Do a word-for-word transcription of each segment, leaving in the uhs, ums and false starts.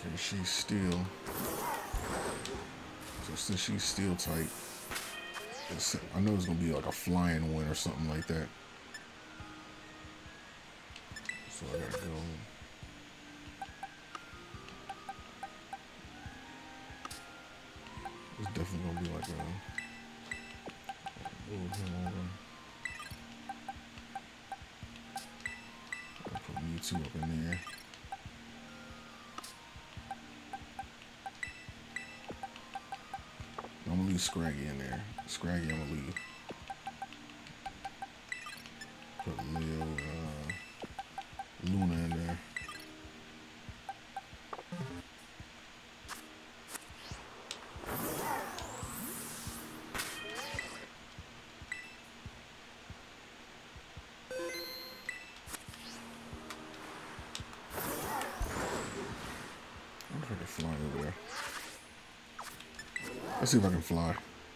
Okay, she's still. So since she's still tight, it's, I know it's gonna be like a flying one or something like that. So I gotta go. It's definitely gonna be like a. Move him over. I'll put Mewtwo up in there. I'm gonna leave Scraggy in there. Scraggy, I'm gonna leave. Put Leo, uh, Luna in there. I wonder if I can fly over there. Let's see if I can fly.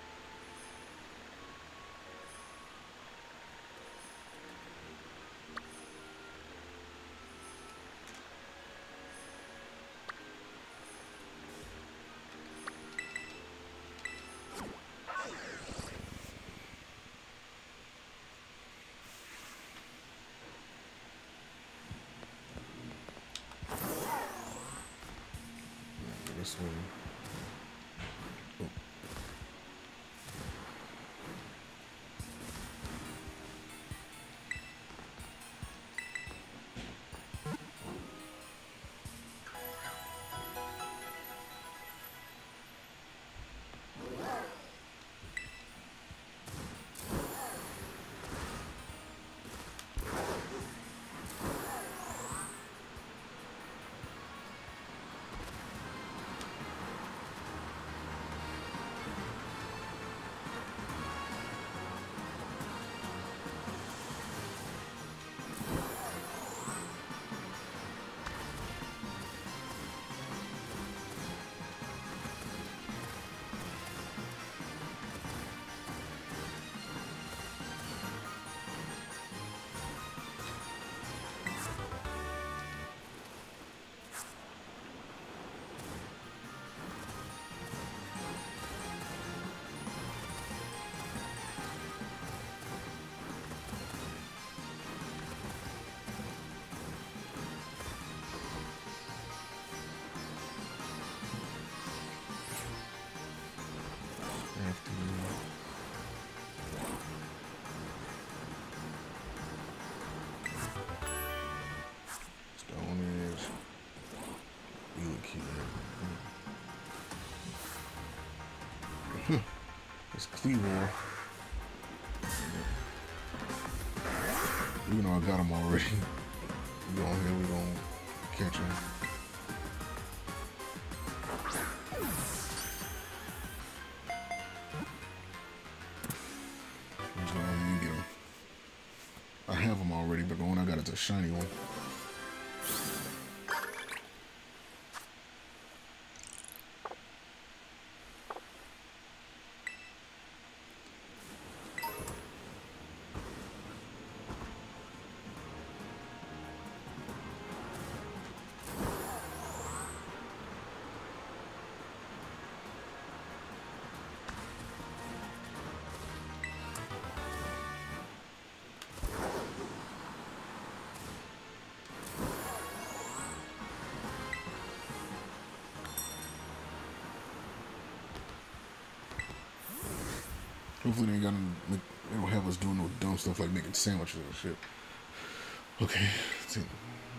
This way. Oh. After you. Stone Edge. Wheel Kid. It's Cleavor. Even though I got him already. We on here, we gonna catch him. I have them already, but the one I got is a shiny one. Hopefully they ain't gonna make, they don't have us doing no dumb stuff like making sandwiches and shit. Okay, let's see.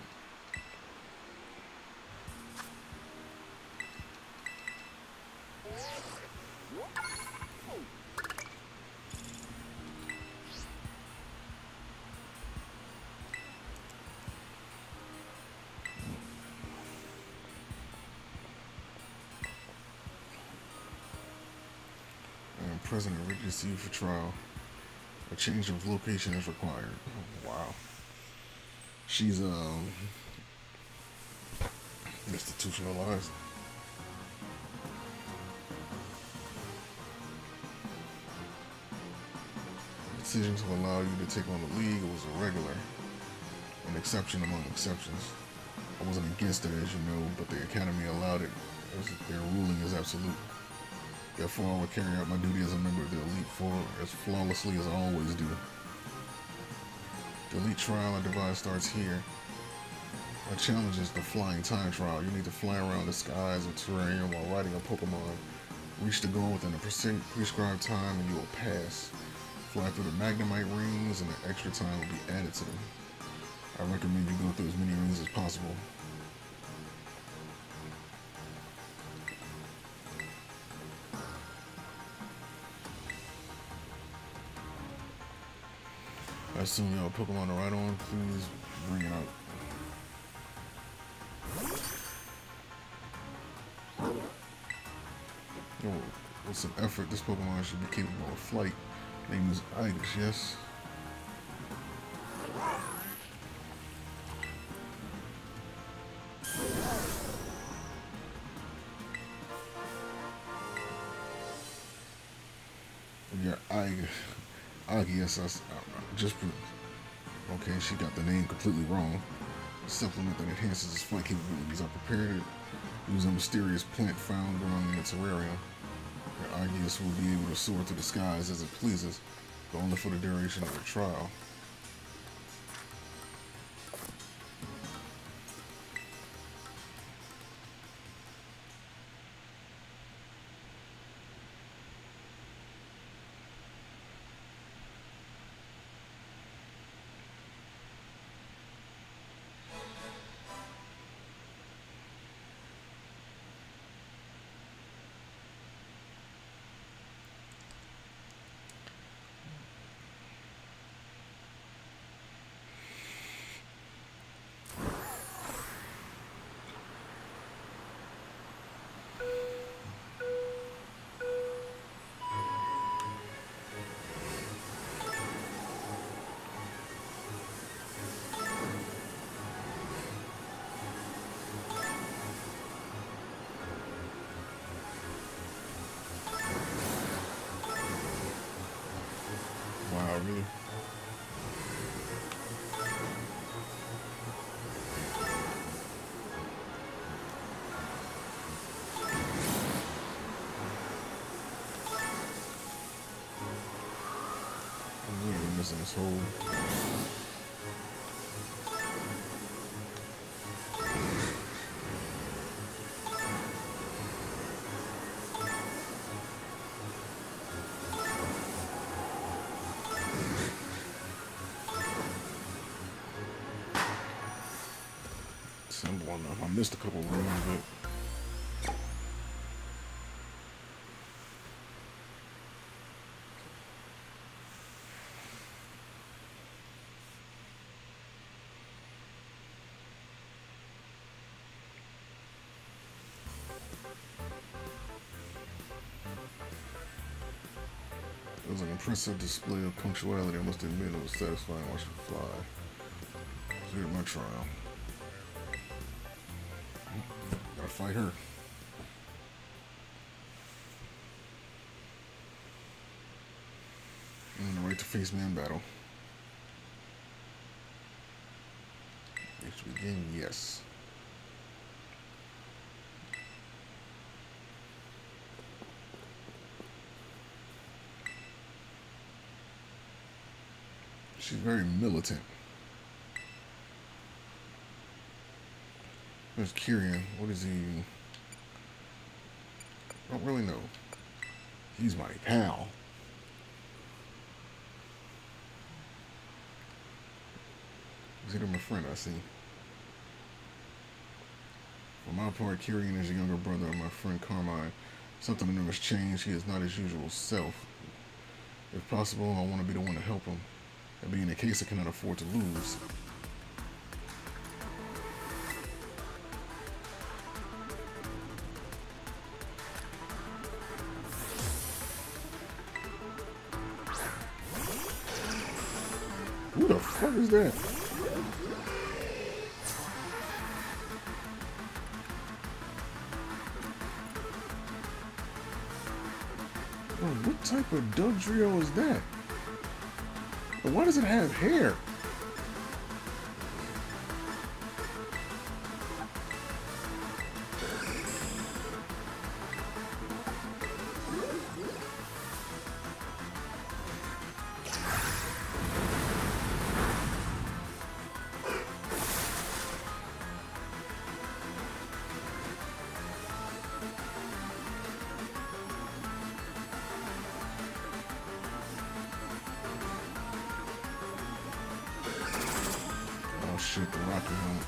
President received for trial. A change of location is required. Oh, wow. She's um institutionalized. Decision to allow you to take on the league was a regular, an exception among exceptions. I wasn't against it, as you know, but the Academy allowed it. As their ruling is absolute. Therefore, I will carry out my duty as a member of the Elite Four as flawlessly as I always do. The Elite Trial I devise starts here. My challenge is the Flying Time Trial. You need to fly around the skies of terrain while riding a Pokemon. Reach the goal within a prescribed time and you will pass. Fly through the Magnemite rings and the extra time will be added to them. I recommend you go through as many rings as possible. I assume you have a Pokemon to ride on. Please bring it out. Yo, with some effort, this Pokemon should be capable of flight. Name is Igus, yes? Yeah, Igus. Igus, I just proved. Okay, she got the name completely wrong. A supplement that enhances its flight capabilities. I prepared it using a mysterious plant found growing in its terrarium. Arceus will be able to soar through the skies as it pleases, but only for the duration of the trial. Wow, really? I'm really missing this whole... Simple enough. I missed a couple of rooms, but it was an impressive display of punctuality. I must admit it was satisfying watching her fly. Cleared my trial. Gotta fight her. And the right to face man battle. Next we begin, yes. She's very militant. There's Kyrian. What is he? I don't really know. He's my pal. He's either my friend, I see. For my part, Kyrian is a younger brother of my friend Carmine. Something in him has changed. He is not his usual self. If possible, I want to be the one to help him. That being the case, I cannot afford to lose. Who the fuck is that? Bro, what type of Dugtrio is that? And why does it have hair? shit, the rocket helmet.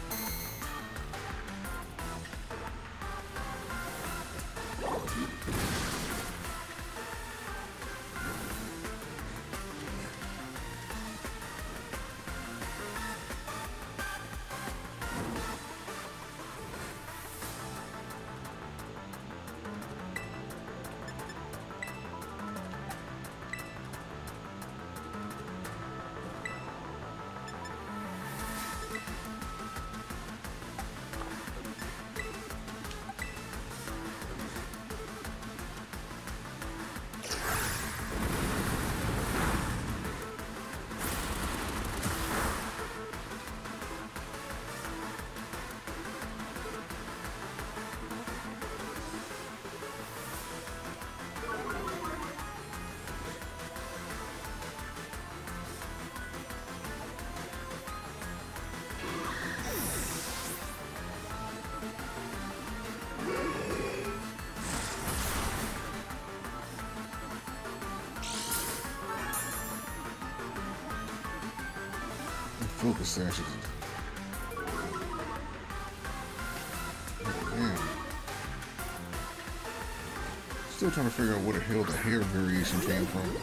Focus sashes. Man. Still trying to figure out where the hell the hair variation came from.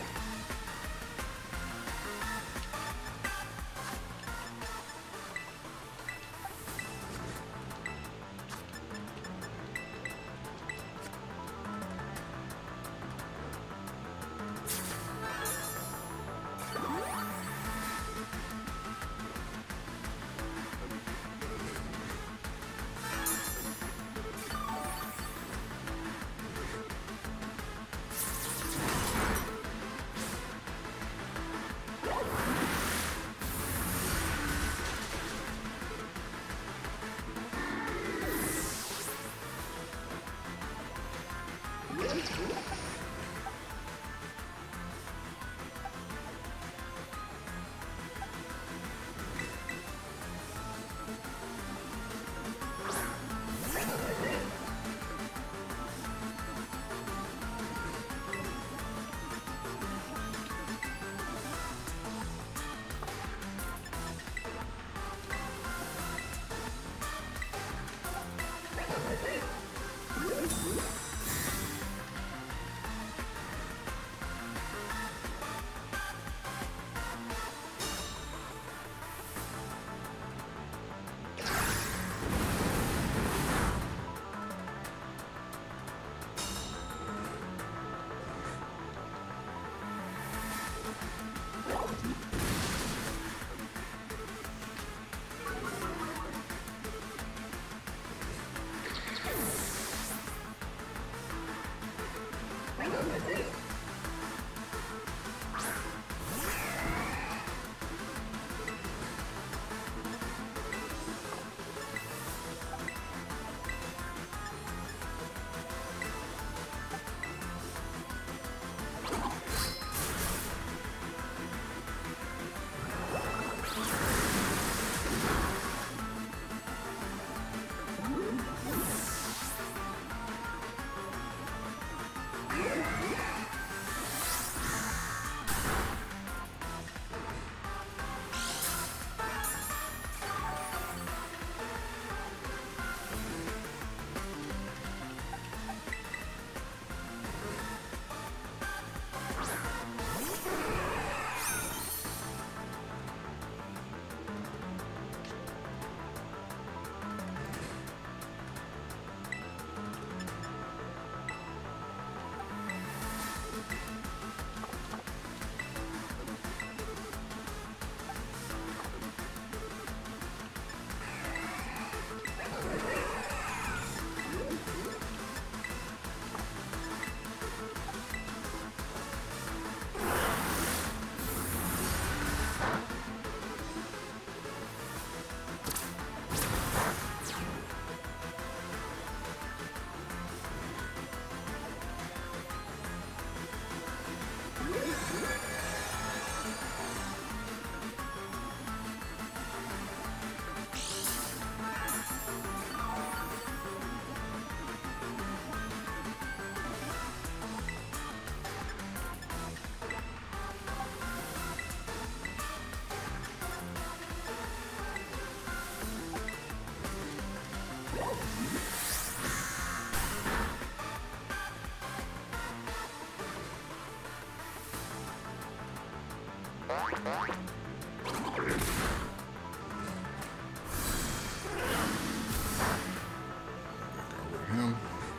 Him.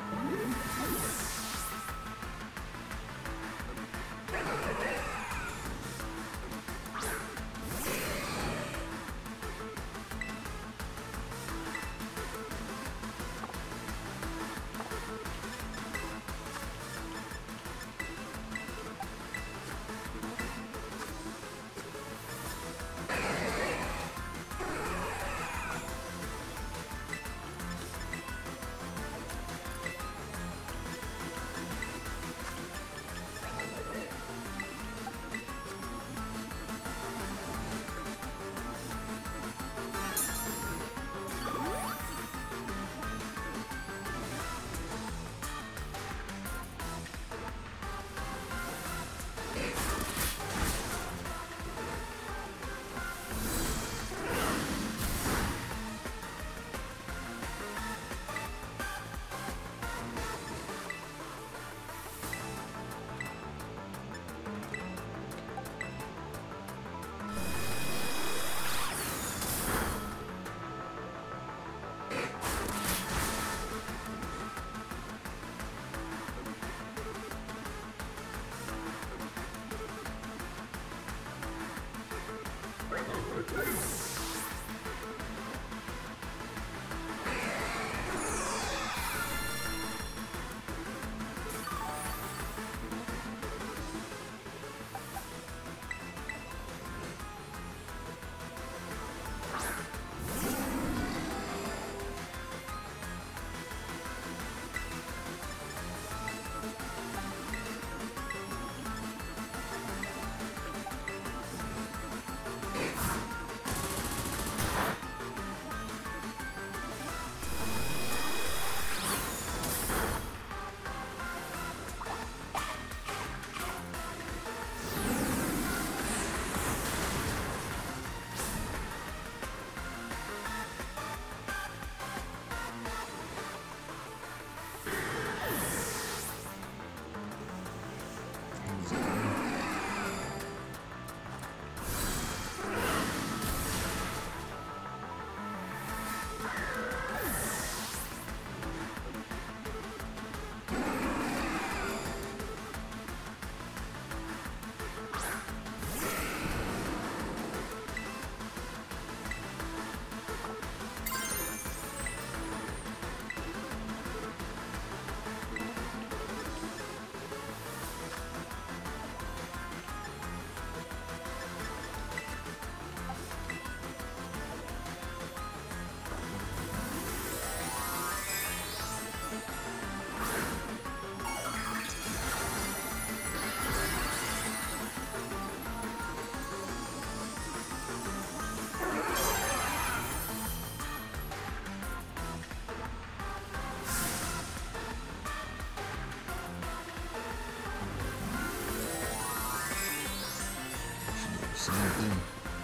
Same thing.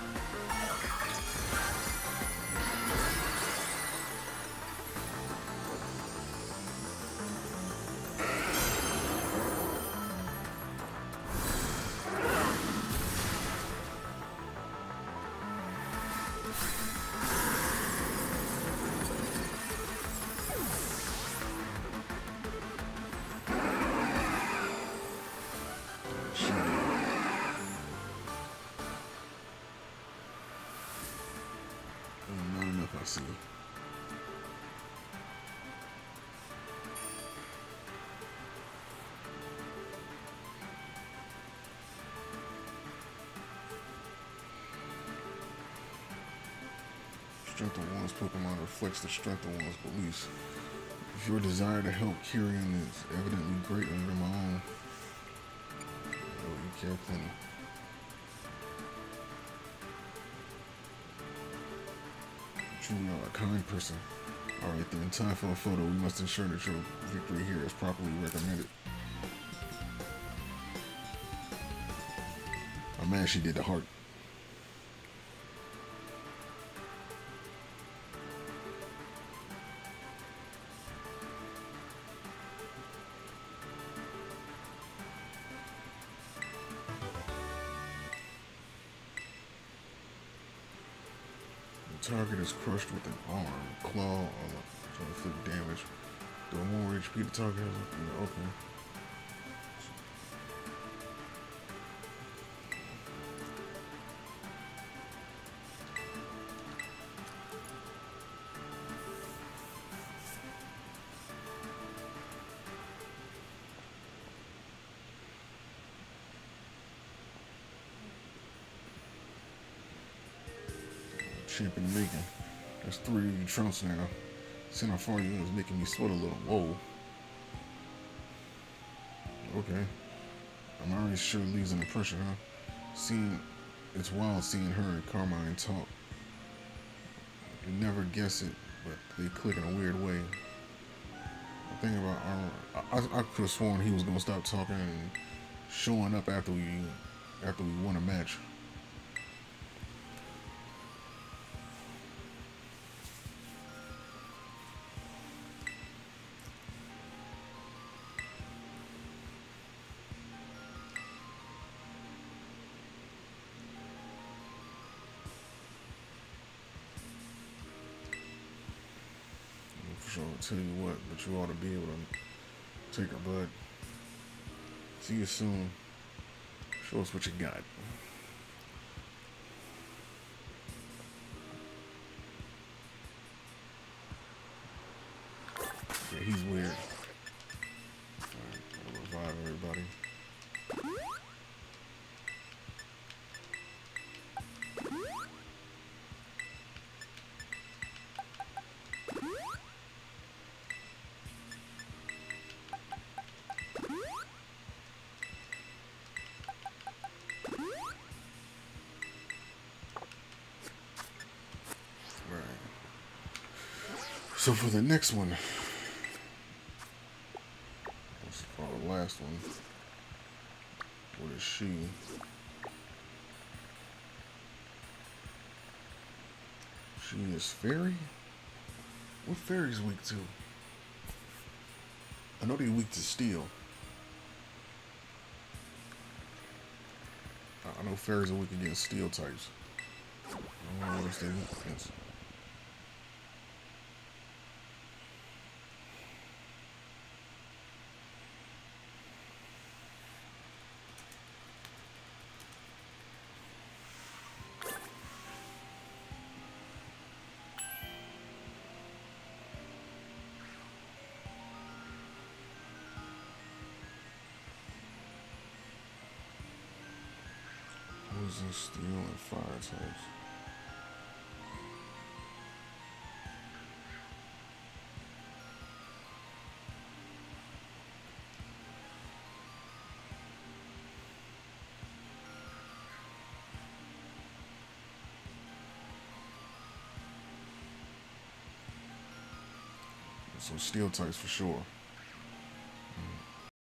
I see. Strength of one's Pokemon reflects the strength of one's beliefs. If your desire to help Kyrian is evidently greater than my own, oh, you care plenty. Truly are a kind person. Alright then, time for a photo. We must ensure that your victory here is properly recommended. I'm mad she did the heart. Target is crushed with an arm, claw, or to inflict damage. The more H P the target has, yeah, okay. Champion Megan. That's three trumps now. Seeing how far you is making me sweat a little. Whoa. Okay. I'm already sure it leaves an impression, huh? Seeing, it's wild seeing her and Carmine talk. You never guess it, but they click in a weird way. The thing about Armor, I, I could have sworn he was gonna stop talking and showing up after we, after we won a match. So I'll tell you what, but you ought to be able to take her bud. See you soon. Show us what you got. Yeah, he's weird. Alright, gotta revive everybody. So for the next one, let's follow the last one. What is she? She is fairy? What fairy's weak to? I know they're weak to steel. I know fairies are weak against steel types. I don't know what else they're weak against. Poison, steel, and fire types. So steel types for sure.